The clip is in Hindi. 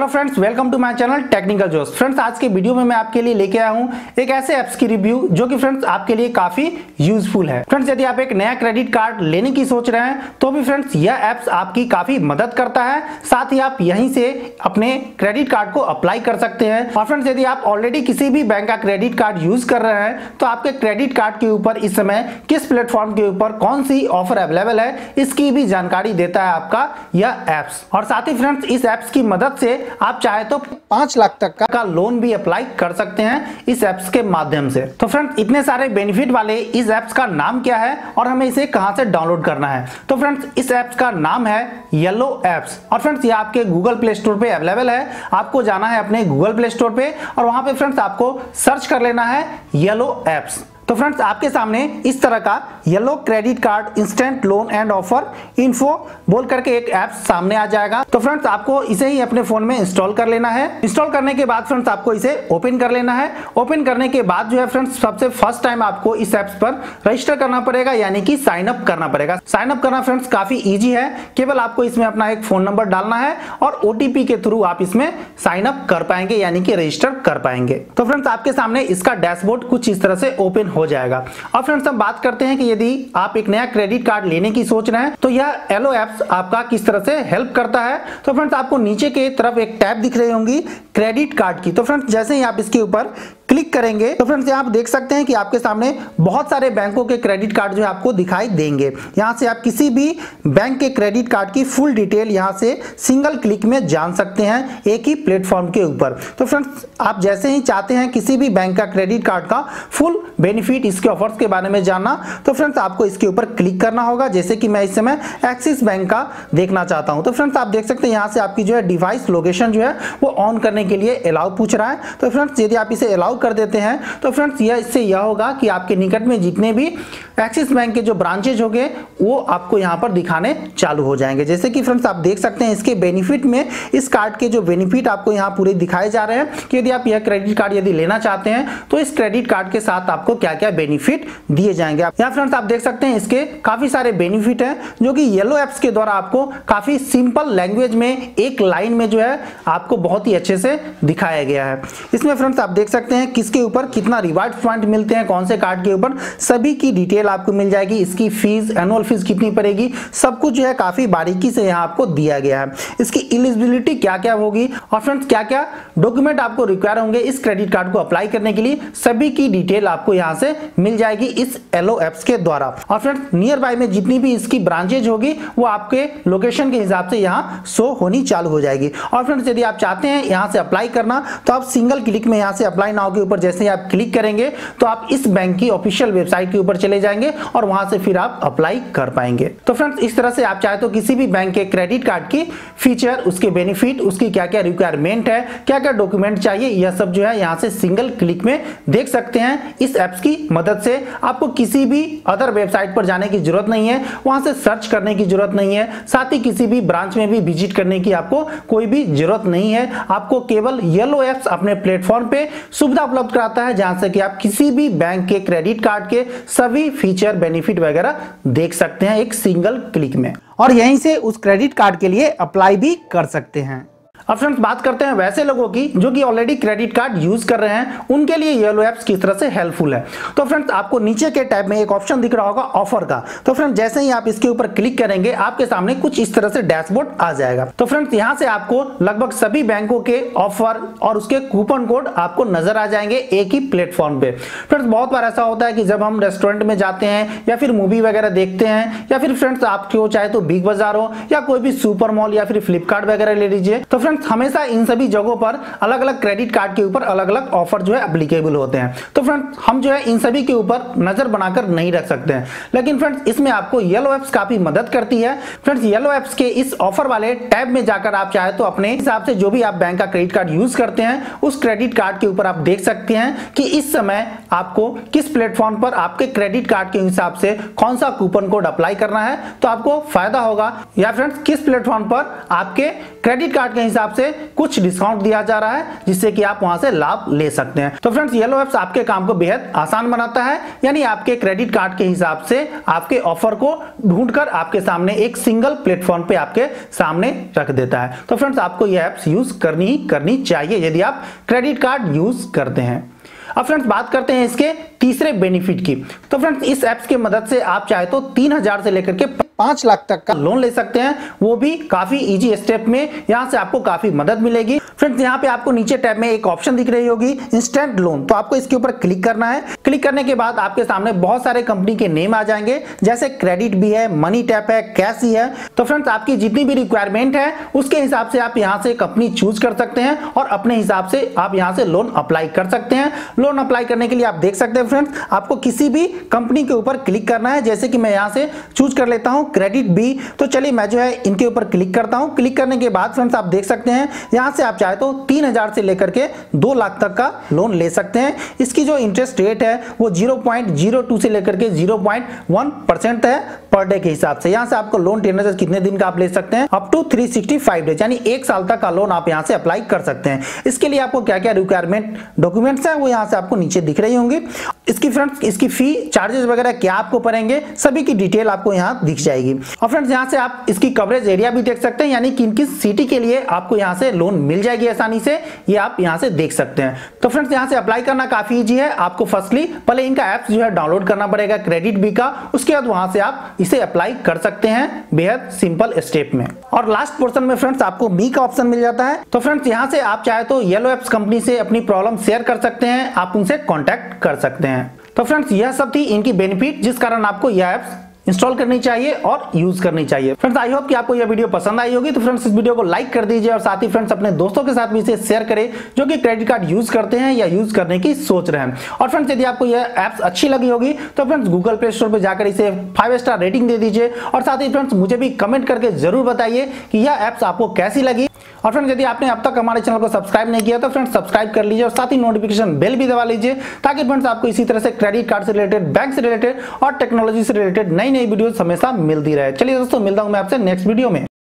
Hello friends, welcome to my channel technical Josh. Friends, आज के वीडियो में मैं आपके लिए लेके आया हूं एक ऐसे ऐप्स की रिव्यू जो कि फ्रेंड्स आपके लिए काफी यूजफुल है। फ्रेंड्स, यदि आप एक नया क्रेडिट कार्ड लेने की सोच रहे हैं तो भी फ्रेंड्स यह ऐप्स आपकी काफी मदद करता है। साथ ही आप यहीं से अपने क्रेडिट कार्ड को अप्लाई कर सकते हैं। और फ्रेंड्स, यदि आप ऑलरेडी किसी भी बैंक का क्रेडिट कार्ड यूज कर रहे हैं तो आपके क्रेडिट कार्ड के ऊपर इस समय किस प्लेटफॉर्म के ऊपर कौन सी ऑफर अवेलेबल है इसकी भी जानकारी देता है आपका यह ऐप्स। और साथ ही फ्रेंड्स, इस ऐप्स की मदद से आप चाहे तो 5 लाख तक का लोन भी अप्लाई कर सकते हैं इस ऐप्स के माध्यम से। तो फ्रेंड्स, इतने सारे बेनिफिट वाले इस ऐप्स का नाम क्या है और हमें इसे कहां से डाउनलोड करना है? तो फ्रेंड्स, इस ऐप्स का नाम है येलो ऐप्स। और फ्रेंड्स, ये आपके गूगल प्ले स्टोर पे अवेलेबल है। आपको जाना है अपने गूगल प्ले स्टोर पे और वहां पे फ्रेंड्स आपको सर्च कर लेना है येलो ऐप्स। तो फ्रेंड्स, आपके सामने इस तरह का yellow credit card instant loan and offer info बोल करके एक ऐप सामने आ जाएगा। तो फ्रेंड्स, आपको इसे ही अपने फोन में इंस्टॉल कर लेना है। इंस्टॉल करने के बाद फ्रेंड्स आपको इसे ओपन कर लेना है। ओपन करने के बाद जो है फ्रेंड्स, सबसे फर्स्ट टाइम आपको इस ऐप्स पर रजिस्टर करना पड़ेगा, यानी कि साइन अप करना पड़ेगा। साइन अप करना फ्रेंड्स काफी इजी है। केवल आपको इसमें अपना एक फोन नंबर डालना है और ओटीपी के थ्रू आप इसमें साइन अप कर पाएंगे, यानी कि रजिस्टर कर पाएंगे। तो फ्रेंड्स, आपके सामने इसका डैशबोर्ड कुछ इस तरह से ओपन हो जाएगा। और फ्रेंड्स, हम बात करते हैं कि यदि आप एक नया क्रेडिट कार्ड लेने की सोच रहे हैं तो यह येलो ऐप्स आपका किस तरह से हेल्प करता है। तो फ्रेंड्स, आपको नीचे के तरफ एक टैब दिख रही होंगी क्रेडिट कार्ड की। तो फ्रेंड्स, जैसे ही आप इसके ऊपर क्लिक करेंगे तो फ्रेंड्स यहाँ आप देख सकते हैं कि आपके सामने बहुत सारे बैंकों के क्रेडिट कार्ड जो है आपको दिखाई देंगे। यहाँ से आप किसी भी बैंक के क्रेडिट कार्ड की फुल डिटेल यहाँ से सिंगल क्लिक में जान सकते हैं एक ही प्लेटफॉर्म के ऊपर। तो फ्रेंड्स, आप जैसे ही चाहते हैं किसी भी बैंक का क्रेडिट कार्ड का फुल बेनिफिट, इसके ऑफर्स के बारे में जानना, तो फ्रेंड्स आपको इसके ऊपर क्लिक करना होगा। जैसे कि मैं इस समय एक्सिस बैंक का देखना चाहता हूं। तो फ्रेंड्स, आप देख सकते हैं यहाँ से आपकी जो है डिवाइस लोकेशन जो है वो ऑन करने के लिए अलाउ पूछ रहा है। तो फ्रेंड्स, यदि आप इसे अलाउ कर देते हैं तो फ्रेंड्स इससे यह होगा कि आपके निकट में जितने भी एक्सिस बैंक के जो ब्रांचेज होंगे वो आपको यहां पर दिखाने चालू हो जाएंगे। जैसे कि फ्रेंड्स आप देख सकते हैं इसके बेनिफिट में, इस कार्ड के जो बेनिफिट आपको यहां पूरे दिखाए जा रहे हैं कि यदि आप यह क्रेडिट कार्ड यदि लेना चाहते हैं तो इस क्रेडिट कार्ड के साथ आपको क्या क्या बेनिफिट दिए जाएंगे। यहाँ फ्रेंड्स आप देख सकते हैं इसके काफी सारे बेनिफिट हैं जो कि येलो ऐप्स के द्वारा आपको काफी सिंपल लैंग्वेज में एक लाइन में जो है आपको बहुत ही अच्छे से दिखाया गया है। इसमें फ्रेंड्स आप देख सकते हैं किसके ऊपर कितना रिवार्ड पॉइंट मिलते हैं, कौन से कार्ड के ऊपर, सभी की डिटेल आपको मिल जाएगी। इसकी फीस, एनुअल फीस कितनी पड़ेगी, सब कुछ जो है काफी बारीकी से यहाँ आपको दिया गया है। इसकी एलिजिबिलिटी क्या क्या होगी और फ्रेंड्स क्या क्या डॉक्यूमेंट आपको रिक्वायर होंगे इस क्रेडिट कार्ड को अप्लाई करने के लिए, सभी की डिटेल आपको यहाँ से मिल जाएगी इस येलो ऐप्स के द्वारा। और फ्रेंड्स, नियर बाय में जितनी भी इसकी ब्रांचेज होगी वो आपके लोकेशन के हिसाब से यहाँ शो होनी चालू हो जाएगी। और फ्रेंड्स, यदि आप चाहते हैं यहाँ से अप्लाई करना तो आप सिंगल क्लिक में यहाँ से अप्लाई नाउ के ऊपर जैसे आप क्लिक करेंगे तो आप इस बैंक की ऑफिशियल वेबसाइट के ऊपर चले जाएंगे और वहां से फिर आप अप्लाई कर पाएंगे। तो फ्रेंड्स, इस तरह से आप चाहे तो किसी भी बैंक के क्रेडिट कार्ड की फीचर, उसके बेनिफिट, उसकी क्या क्या रिक्वायरमेंट है, क्या क्या डॉक्यूमेंट चाहिए, यह सब जो है यहाँ से सिंगल क्लिक में देख सकते हैं। इस ऐप्स की मदद से आपको किसी भी अदर वेबसाइट पर जाने की जरूरत नहीं है, वहां से सर्च करने की जरूरत नहीं है, साथ ही किसी भी ब्रांच में भी विजिट करने की आपको कोई भी जरूरत नहीं है। आपको केवल येलो ऐप्स अपने प्लेटफॉर्म पे सुविधा उपलब्ध कराता है जहां से कि आप किसी भी बैंक के क्रेडिट कार्ड के सभी फीचर, बेनिफिट वगैरह देख सकते हैं एक सिंगल क्लिक में, और यहीं से उस क्रेडिट कार्ड के लिए अप्लाई भी कर सकते हैं। अब फ्रेंड्स बात करते हैं वैसे लोगों की जो कि ऑलरेडी क्रेडिट कार्ड यूज कर रहे हैं, उनके लिए येलो ऐप्स किस तरह से हेल्पफुल है। तो फ्रेंड्स, आपको नीचे के टैब में एक ऑप्शन दिख रहा होगा ऑफर का। तो फ्रेंड्स, जैसे ही आप इसके ऊपर क्लिक करेंगे आपके सामने कुछ इस तरह से डैशबोर्ड आ जाएगा। तो फ्रेंड्स, यहां से आपको लगभग सभी बैंकों के ऑफर और उसके कूपन कोड आपको नजर आ जाएंगे एक ही प्लेटफॉर्म पे। फ्रेंड्स, बहुत बार ऐसा होता है कि जब हम रेस्टोरेंट में जाते हैं या फिर मूवी वगैरह देखते हैं या फिर फ्रेंड्स आपको चाहे तो बिग बाजार हो या कोई भी सुपर मॉल या फिर फ्लिपकार्ट वगैरह ले लीजिए, तो फ्रेंड्स हमेशा इन सभी जगहों पर अलग अलग क्रेडिट कार्ड के ऊपर अलग अलग ऑफर जो है एप्लीकेबल होते हैं। तो फ्रेंड्स, हम जो है इन सभी के ऊपर नजर बनाकर नहीं रख सकते हैं, लेकिन फ्रेंड्स इसमें आपको येलो ऐप्स काफी मदद करती है। फ्रेंड्स, येलो ऐप्स के इस ऑफर वाले टैब में जाकर आप चाहे तो अपने हिसाब से जो भी आप बैंक का क्रेडिट कार्ड यूज करते हैं उस क्रेडिट कार्ड के ऊपर आप देख सकते हैं कि इस समय आपको किस प्लेटफॉर्म पर आपके क्रेडिट कार्ड के हिसाब से कौन सा कूपन कोड अप्लाई करना है तो आपको फायदा होगा, या फ्रेंड्स किस प्लेटफॉर्म पर आपके क्रेडिट कार्ड के हिसाब हिसाब से कुछ डिस्काउंट दिया जा रहा है, जिससे कि आप वहां से लाभ ले सकते हैं। तो फ्रेंड्स येलो ऐप्स आपके काम को बेहद आसान बनाता है, यानी आपके क्रेडिट कार्ड के हिसाब से आपके ऑफर को ढूंढकर आपके सामने एक सिंगल प्लेटफॉर्म पे आपके सामने रख देता है। तो फ्रेंड्स आपको ये ऐप्स यूज करनी चाहिए यदि आप क्रेडिट कार्ड यूज करते हैं। अब फ्रेंड्स बात करते हैं इसके तीसरे बेनिफिट की। तो फ्रेंड्स इस ऐप्स की मदद से आप चाहे तो 3,000 से लेकर के 5 लाख तक का लोन ले सकते हैं, वो भी काफी इजी स्टेप में। यहां से आपको काफी मदद मिलेगी। फ्रेंड्स यहाँ पे आपको नीचे टैब में एक ऑप्शन दिख रही होगी इंस्टेंट लोन, तो आपको इसके ऊपर क्लिक करना है। क्लिक करने के बाद आपके सामने बहुत सारे कंपनी के नेम आ जाएंगे, जैसे क्रेडिट भी है, मनी टैप है, कैश ही है। तो फ्रेंड्स आपकी जितनी भी रिक्वायरमेंट है उसके हिसाब से आप यहाँ से कंपनी चूज कर सकते हैं और अपने हिसाब से आप यहाँ से लोन अप्लाई कर सकते हैं। लोन अप्लाई करने के लिए आप देख सकते हैं फ्रेंड्स, आपको किसी भी कंपनी के ऊपर क्लिक करना है। जैसे कि मैं यहाँ से चूज कर लेता हूँ क्रेडिट बी, तो चलिए मैं जो है इनके ऊपर क्लिक करता हूँ। क्लिक करने के बाद फ्रेंड्स आप देख सकते हैं यहाँ से आप चाहे तो 3,000 से लेकर के 2 लाख तक का लोन ले सकते हैं। इसकी जो इंटरेस्ट रेट है वो 0.02 से लेकर के 0.1% है पर डे के हिसाब से। यहाँ से आपको लोन टेनर कितने दिन का आप ले सकते हैं, अप टू 365 डेज, यानी 1 साल तक का लोन आप यहाँ से अप्लाई कर सकते हैं। इसके लिए आपको क्या क्या रिक्वायरमेंट डॉक्यूमेंट्स है वो यहाँ से आपको नीचे दिख रही होंगी। इसकी फ्रेंड्स इसकी फी चार्जेस वगैरह क्या आपको पड़ेंगे, सभी की डिटेल आपको यहाँ दिख जाएगी। और फ्रेंड्स यहाँ से आप इसकी कवरेज एरिया भी देख सकते हैं, यानी किन किस सिटी के लिए आपको यहाँ से लोन मिल जाएगी आसानी से, ये आप यहाँ से देख सकते हैं। तो फ्रेंड्स यहाँ से अप्लाई करना काफी इजी है। आपको फर्स्टली पहले इनका ऐप्स जो है डाउनलोड करना पड़ेगा क्रेडिट बी का, उसके बाद वहां से आप इसे अप्लाई कर सकते हैं बेहद सिंपल स्टेप में। और लास्ट पोर्शन में फ्रेंड्स आपको मी का ऑप्शन मिल जाता है। तो फ्रेंड्स यहाँ से आप चाहे तो येलो ऐप्स कंपनी से अपनी प्रॉब्लम शेयर कर सकते हैं, आप उनसे कॉन्टैक्ट कर सकते हैं। तो फ्रेंड्स यह सब थी इनकी बेनिफिट, जिस कारण आपको यह ऐप्स इंस्टॉल करनी चाहिए और यूज करनी चाहिए। फ्रेंड्स आई होप कि आपको यह वीडियो पसंद आई होगी। तो फ्रेंड्स इस वीडियो को लाइक कर दीजिए और साथ ही फ्रेंड्स अपने दोस्तों के साथ भी इसे शेयर करें जो कि क्रेडिट कार्ड यूज करते हैं या यूज करने की सोच रहे हैं। और फ्रेंड्स यदि आपको यह ऐप्स अच्छी लगी होगी तो फ्रेंड्स गूगल प्ले स्टोर पर जाकर इसे 5 स्टार रेटिंग दे दीजिए और साथ ही फ्रेंड्स मुझे भी कमेंट करके जरूर बताइए कि यह ऐप्स आपको कैसी लगी। और फ्रेंड्स यदि आपने अब तक हमारे चैनल को सब्सक्राइब नहीं किया तो फ्रेंड्स सब्सक्राइब कर लीजिए और साथ ही नोटिफिकेशन बेल भी दबा लीजिए, ताकि फ्रेंड्स आपको इसी तरह से क्रेडिट कार्ड से रिलेटेड, बैंक से रिलेटेड और टेक्नोलॉजी से रिलेटेड नई नई वीडियोस हमेशा मिलती रहे। चलिए दोस्तों मिलता हूं मैं आपसे नेक्स्ट वीडियो में।